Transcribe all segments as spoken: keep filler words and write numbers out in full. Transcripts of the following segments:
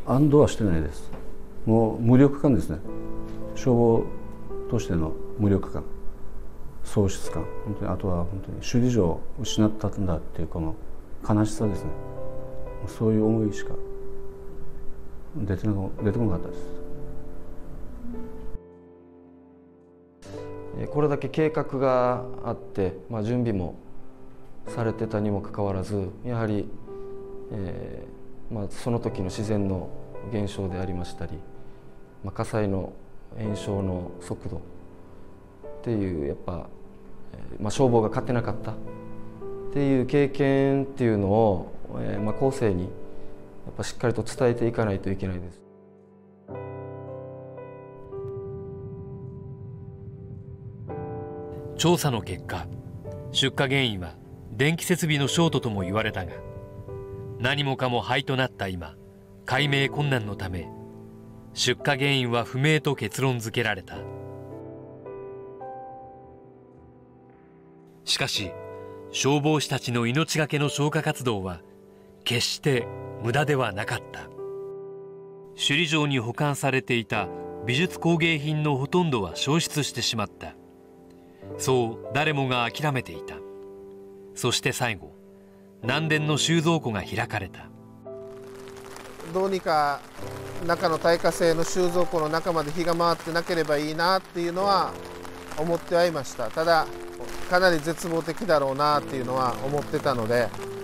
安堵はしてないです。もう無力感ですね。消防としての無力感、喪失感、本当にあとは本当に首里城を失ったんだっていうこの悲しさですね。そういう思いしか出てな出てこなかったです。 これだけ計画があって、まあ、準備もされてたにもかかわらず、やはり、えーまあ、その時の自然の現象でありましたり、まあ、火災の延焼の速度っていうやっぱ、まあ、消防が勝てなかったっていう経験っていうのを、えーまあ、後世にやっぱしっかりと伝えていかないといけないです。 調査の結果、出火原因は電気設備のショートとも言われたが、何もかも灰となった今、解明困難のため出火原因は不明と結論付けられた。しかし消防士たちの命がけの消火活動は決して無駄ではなかった。首里城に保管されていた美術工芸品のほとんどは消失してしまった。そう誰もが諦めていた。そして最後、南殿の収蔵庫が開かれた。 どうにか中の耐火性の収蔵庫の中まで火が回ってなければいいなっていうのは思ってはいました。ただかなり絶望的だろうなっていうのは思ってたので。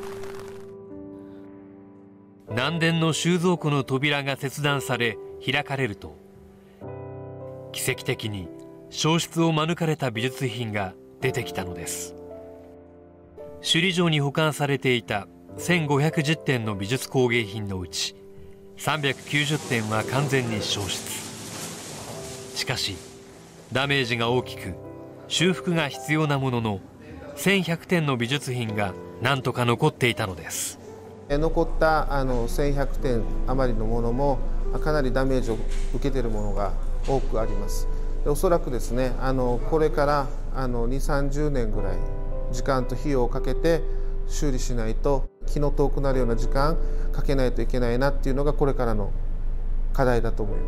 南殿の収蔵庫の扉が切断され開かれると、奇跡的に消失を免れた美術品が出てきたのです。首里城に保管されていたせんごひゃくじゅってんの美術工芸品のうちさんびゃくきゅうじゅってんは完全に消失。しかしダメージが大きく修復が必要なもののせんひゃくてんの美術品が何とか残っていたのです。 残ったあのせんひゃくてん余りのものもかなりダメージを受けているものが多くあります。おそらくですね、あのこれからあのにじゅう、さんじゅうねんぐらい時間と費用をかけて修理しないと、気の遠くなるような時間かけないといけないなっていうのがこれからの課題だと思います。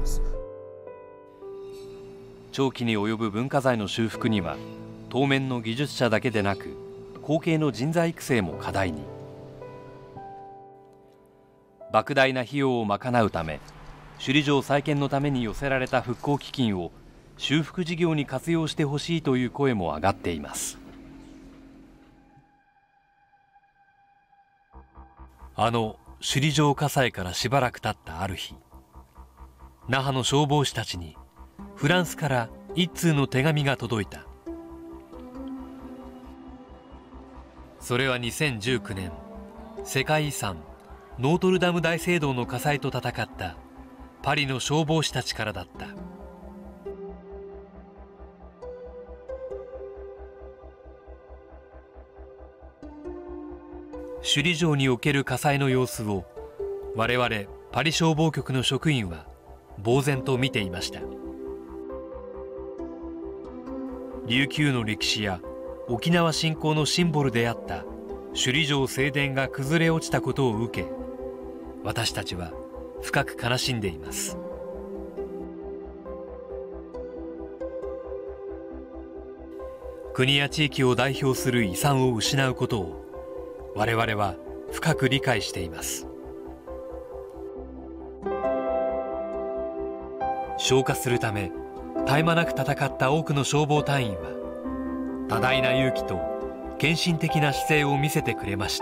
長期に及ぶ文化財の修復には当面の技術者だけでなく後継の人材育成も課題に。莫大な費用を賄うため首里城再建のために寄せられた復興基金を修復事業に活用してほしいという声も上がっています。あの首里城火災からしばらく経ったある日、那覇の消防士たちにフランスから一通の手紙が届いた。それはにせんじゅうきゅうねん、世界遺産ノートルダム大聖堂の火災と戦ったパリの消防士たちからだった。首里城における火災の様子を我々パリ消防局の職員は呆然と見ていました。琉球の歴史や沖縄振興のシンボルであった首里城正殿が崩れ落ちたことを受け、私たちは深く悲しんでいます。国や地域を代表する遺産を失うことを我々は深く理解しています。消火するため絶え間なく戦った多くの消防隊員は多大な勇気と献身的な姿勢を見せてくれました。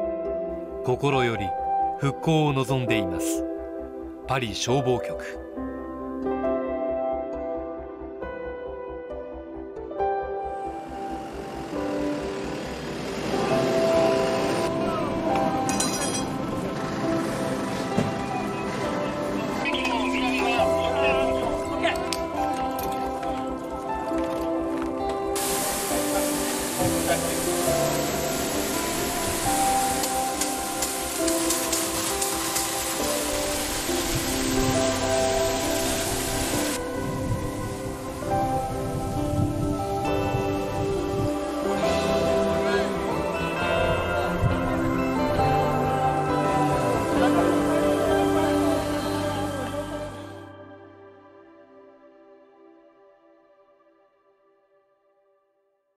心より復興を望んでいます。パリ消防局。